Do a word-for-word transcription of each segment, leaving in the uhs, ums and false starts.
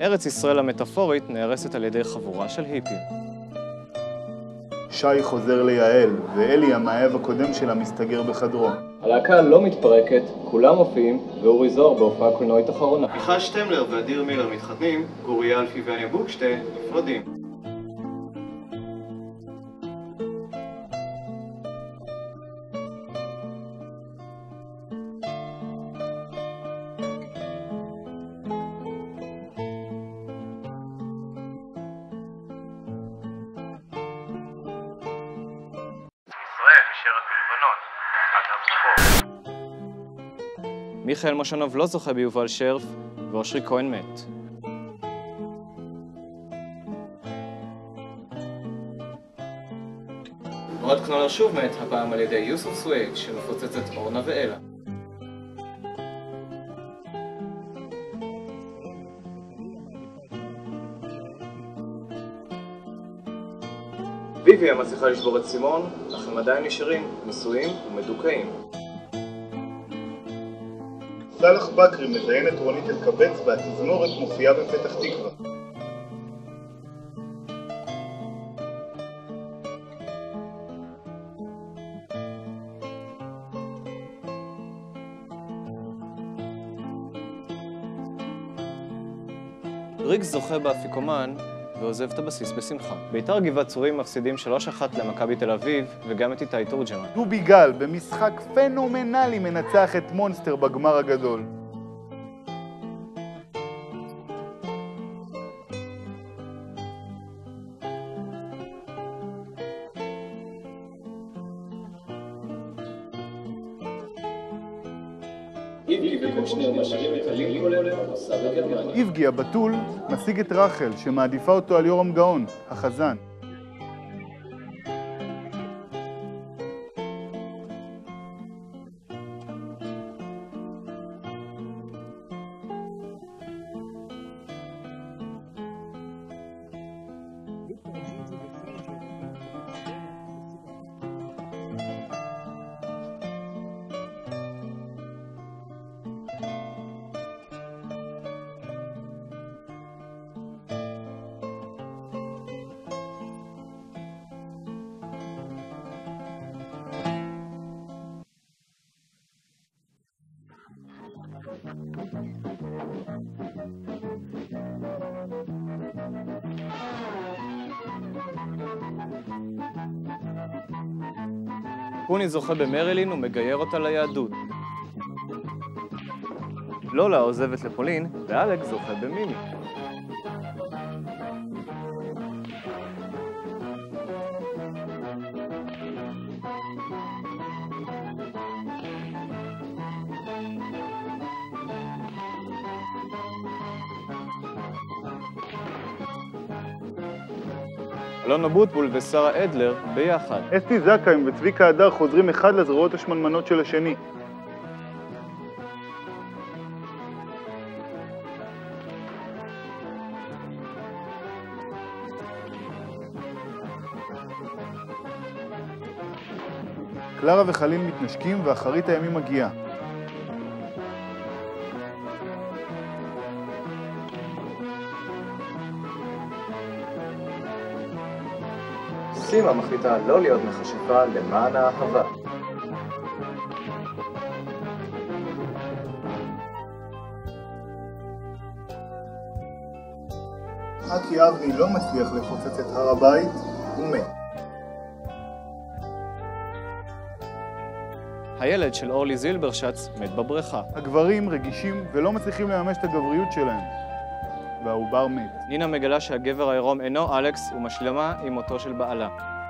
ארץ ישראל המטאפורית נהרסת על ידי חבורה של היפים. שי חוזר ליעל, ואלי המאהב הקודם שלה מסתגר בחדרו. הלהקה לא מתפרקת, כולם מופיעים, ואורי זוהר בהופעה קולנועית אחרונה. מיכל שטמלר ואדיר מילר מתחתנים, גוריה אלפי ואניה בוקשטה נפרדים. נשארת בלבנון, עד הבכור. מיכאל מושנוב לא זוכה ביובל שרף, ואושרי כהן מת. אוהד קנולר שוב מת, הפעם על ידי יוסוף סווייד, שמפוצצת אורנה ואלה. ויביה מצליחה לשבור את סימון, אך הם עדיין נשארים, נשואים ומדוכאים. סלח בקרי מזיין את רונית אלקבץ והתזמורת מופיעה בפתח תקווה. ריגס זוכה באפיקומן ועוזב את הבסיס בשמחה. בית"ר גבעת צורים מפסידים שלוש אחת למכבי תל אביב וגם את איתי תורג'מן. דובי גל במשחק פנומנלי מנצח את מונסטר בגמר הגדול. איבגי וקושניר משאירים את הלינקולן במסע בגרמניה. איבגי הבתול משיג את רחל שמעדיפה אותו על יורם גאון, החזן. פוני זוכה במרילין ומגייר אותה ליהדות. לולה עוזבת לפולין, ואלכס זוכה במימי. אלון אבוטבול ושרה אדלר ביחד. אסתי זכאים וצביקה הדר חוזרים אחד לזרועות השמנמנות של השני. קלרה וחליל מתנשקים ואחרית הימים מגיעה. סימה מחליטה לא להיות מכשפה למען האהבה. אקי אבני לא מצליח לפוצץ את הר הבית, הוא מת. הילד של אורלי זילברשץ מת בבריכה. הגברים רגישים ולא מצליחים לממש את הגבריות שלהם. והעובר מת. נינה מגלה שהגבר העירום אינו אלכס ומשלמה עם מותו של בעלה.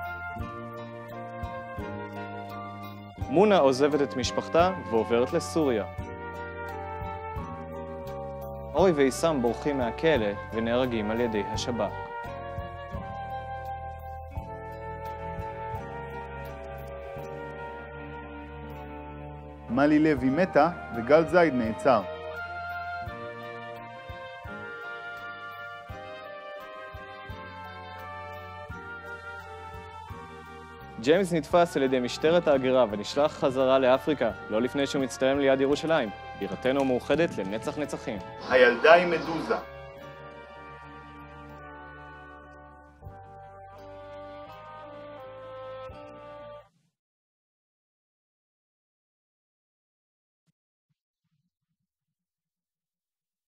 מונה עוזבת את משפחתה ועוברת לסוריה. אורי ואיסם בורחים מהכלא ונהרגים על ידי השב"כ. מלי לוי מתה וגל זייד נעצר. ג'יימס נתפס על ידי משטרת ההגירה ונשלח חזרה לאפריקה, לא לפני שהוא מצטלם ליד ירושלים, בירתנו המאוחדת לנצח נצחים. הילדה היא מדוזה.